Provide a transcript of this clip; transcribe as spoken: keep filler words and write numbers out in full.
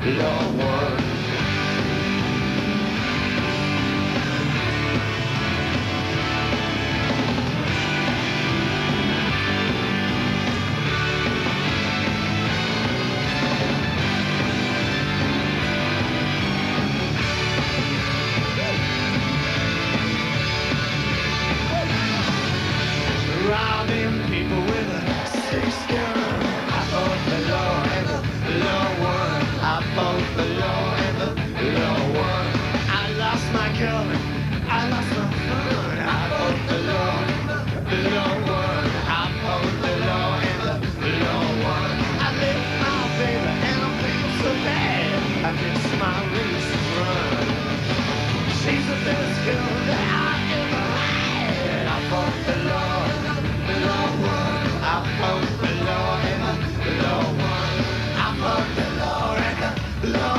low one. Robbing people with a six gun. I fought the law and the law won. I fought the law and the law won. I lost my girl, I lost my fun. I fought the law, the law won. I fought the law and the law won. I left my baby and I feel so bad. I miss my race run. She's the best girl that I ever had. I fought the law. I fought the law and the law won. I fought the law and the law